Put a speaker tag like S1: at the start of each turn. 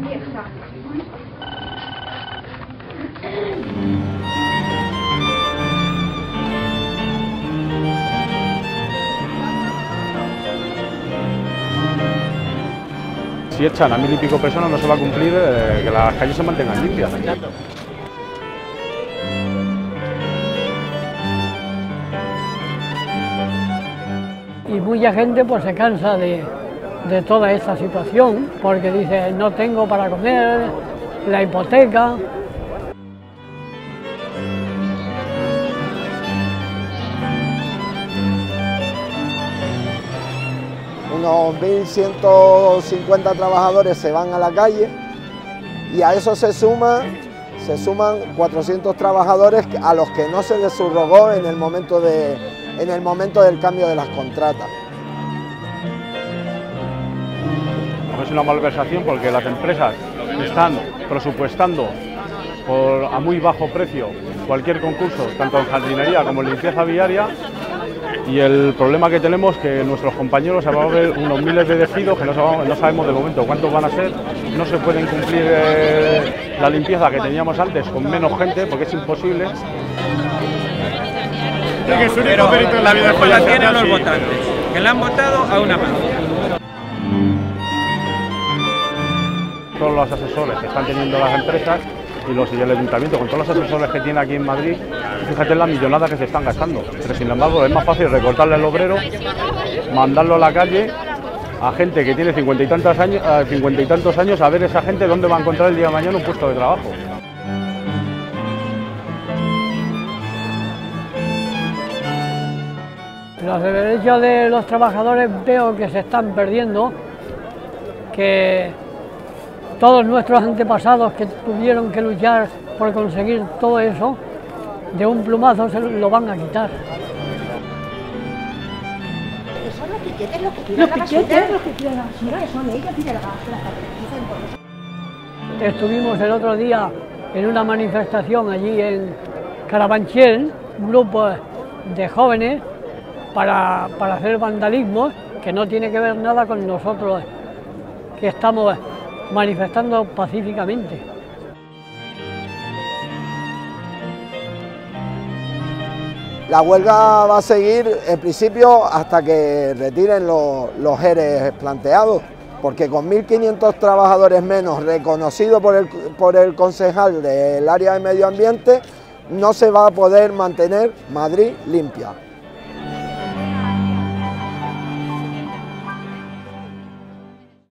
S1: está.
S2: Si echan a 1000 y pico personas no se va a cumplir que las calles se mantengan limpias.
S3: Y mucha gente pues se cansa de toda esta situación porque dice no tengo para comer, la hipoteca.
S4: Unos 1150 trabajadores se van a la calle y a eso se suman 400 trabajadores a los que no se les subrogó en el momento del cambio de las contratas.
S2: Es una malversación porque las empresas están presupuestando a muy bajo precio cualquier concurso, tanto en jardinería como en limpieza viaria, y el problema que tenemos es que nuestros compañeros se van a ver unos miles de despidos que no sabemos de momento cuántos van a ser, no se pueden cumplir la limpieza que teníamos antes con menos gente porque es imposible.
S5: Pero la vida la tienen los votantes, que la han votado a una mano.
S2: Todos los asesores que están teniendo las empresas y el ayuntamiento, con todos los asesores que tiene aquí en Madrid, fíjate en la millonada que se están gastando. Pero sin embargo es más fácil recortarle al obrero, mandarlo a la calle a gente que tiene 50 y tantos años a ver esa gente dónde va a encontrar el día de mañana un puesto de trabajo.
S3: Los derechos de los trabajadores veo que se están perdiendo, que todos nuestros antepasados que tuvieron que luchar por conseguir todo eso, de un plumazo se lo van a quitar.
S1: Son los piquetes los que tiran la basura, que son ellos que tiran la basura.
S3: Estuvimos el otro día en una manifestación allí en Carabanchel, un grupo de jóvenes, para hacer vandalismo, que no tiene que ver nada con nosotros que estamos manifestando pacíficamente.
S4: La huelga va a seguir en principio hasta que retiren los ERE planteados, porque con 1500 trabajadores menos reconocidos por el concejal del área de medio ambiente no se va a poder mantener Madrid limpia.